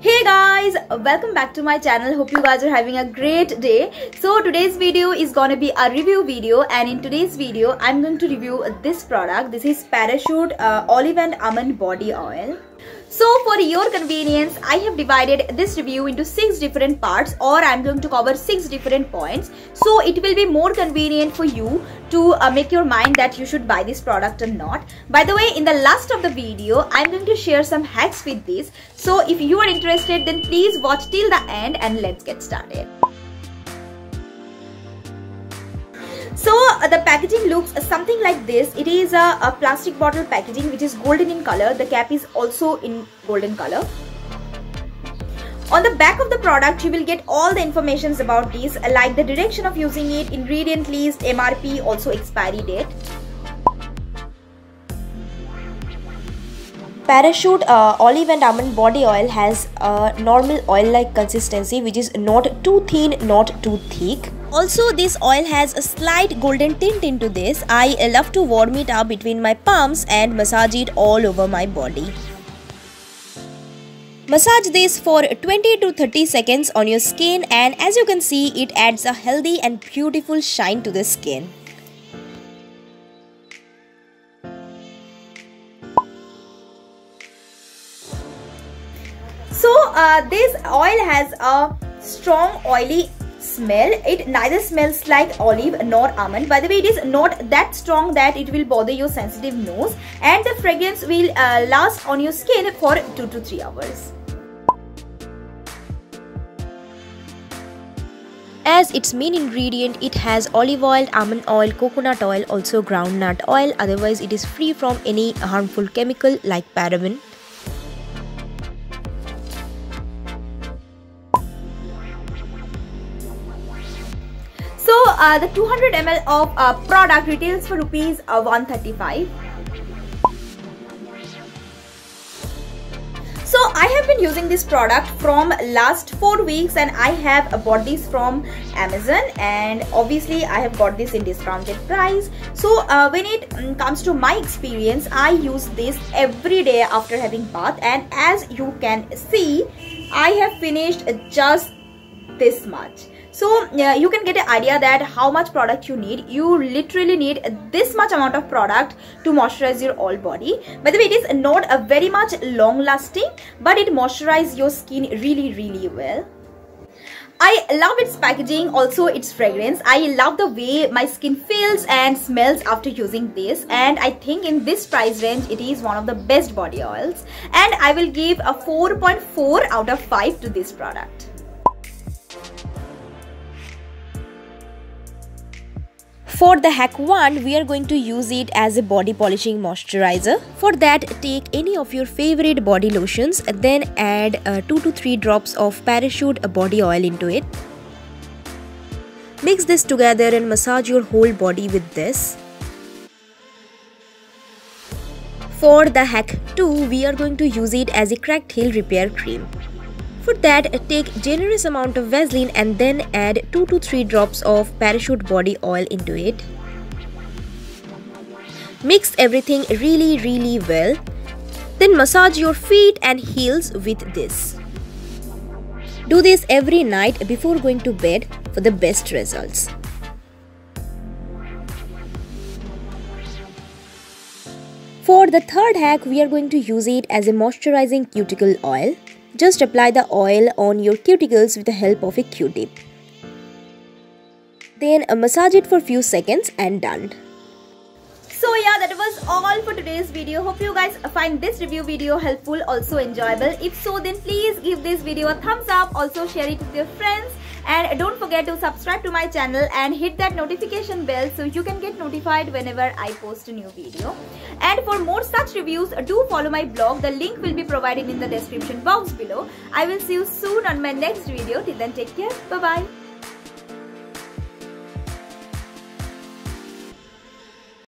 Hey guys, welcome back to my channel. Hope you guys are having a great day. So today's video is gonna be a review video, and in today's video I'm going to review this product. This is Parachute Olive and Almond Body Oil. So for your convenience, I have divided this review into 6 different parts, or I'm going to cover 6 different points. So it will be more convenient for you to make your mind that you should buy this product or not. By the way, in the last of the video, I'm going to share some hacks with this. So if you are interested, then please watch till the end and let's get started. So the packaging looks something like this. It is a plastic bottle packaging which is golden in color. The cap is also in golden color. On the back of the product, you will get all the informations about this, like the direction of using it, ingredient list, MRP, also expiry date. Parachute Olive and Almond Body Oil has a normal oil-like consistency, which is not too thin, not too thick. Also, this oil has a slight golden tint into this. I love to warm it up between my palms and massage it all over my body. Massage this for 20 to 30 seconds on your skin, and as you can see, it adds a healthy and beautiful shine to the skin. So this oil has a strong oily smell. It neither smells like olive nor almond. By the way, it is not that strong that it will bother your sensitive nose, and the fragrance will last on your skin for 2 to 3 hours. As its main ingredient, it has olive oil, almond oil, coconut oil, also groundnut oil. Otherwise, it is free from any harmful chemical like paraben. So the 200 ml of product retails for rupees 135. So I have been using this product from last 4 weeks, and I have bought this from Amazon, and obviously I have got this in discounted price. So when it comes to my experience, I use this every day after having bath, and as you can see, I have finished just this much. So you can get an idea that how much product you need. You literally need this much amount of product to moisturize your whole body. By the way, it is not a very much long lasting, but it moisturizes your skin really well. I love its packaging, also its fragrance. I love the way my skin feels and smells after using this, and I think in this price range it is one of the best body oils, and I will give a 4.4 out of 5 to this product. For the hack 1, we are going to use it as a body polishing moisturizer. For that, take any of your favorite body lotions, then add 2 to 3 drops of Parachute body oil into it. Mix this together and massage your whole body with this. For the hack 2, we are going to use it as a cracked heel repair cream. For that, take generous amount of Vaseline and then add 2 to 3 drops of Parachute body oil into it. Mix everything really well. Then massage your feet and heels with this. Do this every night before going to bed for the best results. For the third hack, we are going to use it as a moisturizing cuticle oil. Just apply the oil on your cuticles with the help of a Q-tip. Then massage it for a few seconds and done. So yeah, that was all for today's video. Hope you guys find this review video helpful, also enjoyable. If so, then please give this video a thumbs up. Also share it with your friends. And don't forget to subscribe to my channel and hit that notification bell so you can get notified whenever I post a new video. And for more such reviews, do follow my blog. The link will be provided in the description box below. I will see you soon on my next video. Till then, take care. Bye-bye.